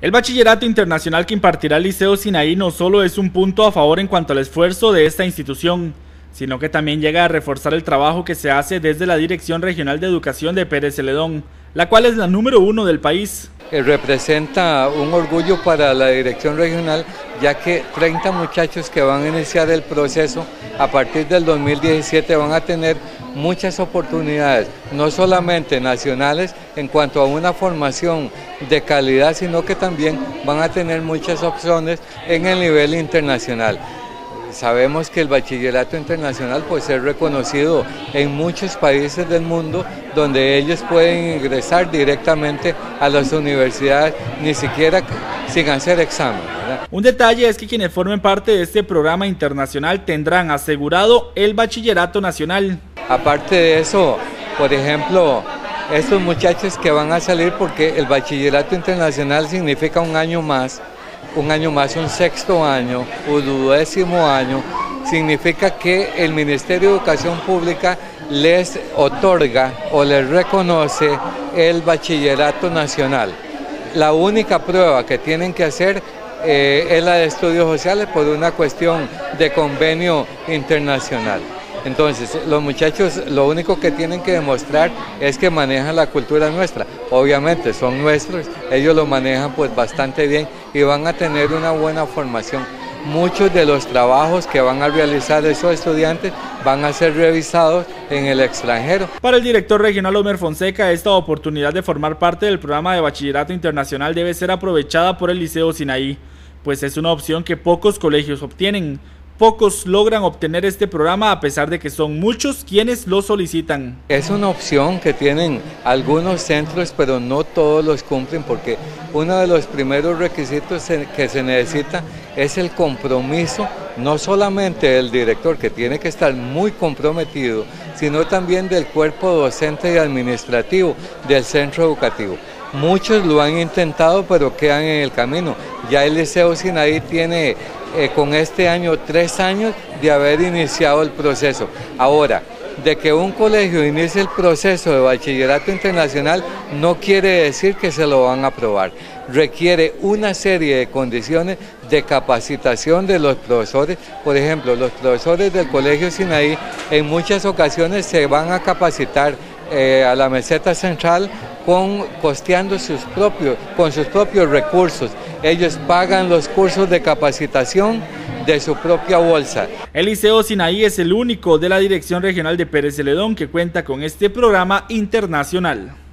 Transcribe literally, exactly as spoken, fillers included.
El bachillerato internacional que impartirá el Liceo Sinaí no solo es un punto a favor en cuanto al esfuerzo de esta institución, sino que también llega a reforzar el trabajo que se hace desde la Dirección Regional de Educación de Pérez Celedón, la cual es la número uno del país. Representa un orgullo para la Dirección Regional, ya que treinta muchachos que van a iniciar el proceso a partir del dos mil diecisiete van a tener muchas oportunidades, no solamente nacionales en cuanto a una formación de calidad, sino que también van a tener muchas opciones en el nivel internacional. Sabemos que el bachillerato internacional pues es reconocido en muchos países del mundo donde ellos pueden ingresar directamente a las universidades, ni siquiera sin hacer examen, ¿verdad? Un detalle es que quienes formen parte de este programa internacional tendrán asegurado el bachillerato nacional. Aparte de eso, por ejemplo, estos muchachos que van a salir, porque el bachillerato internacional significa un año más, un año más, un sexto año, un duodécimo año, significa que el Ministerio de Educación Pública les otorga o les reconoce el bachillerato nacional. La única prueba que tienen que hacer eh, es la de estudios sociales por una cuestión de convenio internacional. Entonces, los muchachos lo único que tienen que demostrar es que manejan la cultura nuestra. Obviamente son nuestros, ellos lo manejan pues bastante bien y van a tener una buena formación. Muchos de los trabajos que van a realizar esos estudiantes van a ser revisados en el extranjero. Para el director regional Omer Fonseca, esta oportunidad de formar parte del programa de bachillerato internacional debe ser aprovechada por el Liceo Sinaí, pues es una opción que pocos colegios obtienen. Pocos logran obtener este programa a pesar de que son muchos quienes lo solicitan. Es una opción que tienen algunos centros, pero no todos los cumplen, porque uno de los primeros requisitos que se necesita es el compromiso, no solamente del director, que tiene que estar muy comprometido, sino también del cuerpo docente y administrativo del centro educativo. Muchos lo han intentado, pero quedan en el camino. Ya el Liceo Sinaí tiene eh, con este año tres años de haber iniciado el proceso. Ahora, de que un colegio inicie el proceso de bachillerato internacional no quiere decir que se lo van a aprobar. Requiere una serie de condiciones de capacitación de los profesores. Por ejemplo, los profesores del Colegio Sinaí en muchas ocasiones se van a capacitar eh, a la meseta central con, costeando sus propios, con sus propios recursos. Ellos pagan los cursos de capacitación de su propia bolsa. El Liceo Sinaí es el único de la Dirección Regional de Pérez Celedón que cuenta con este programa internacional.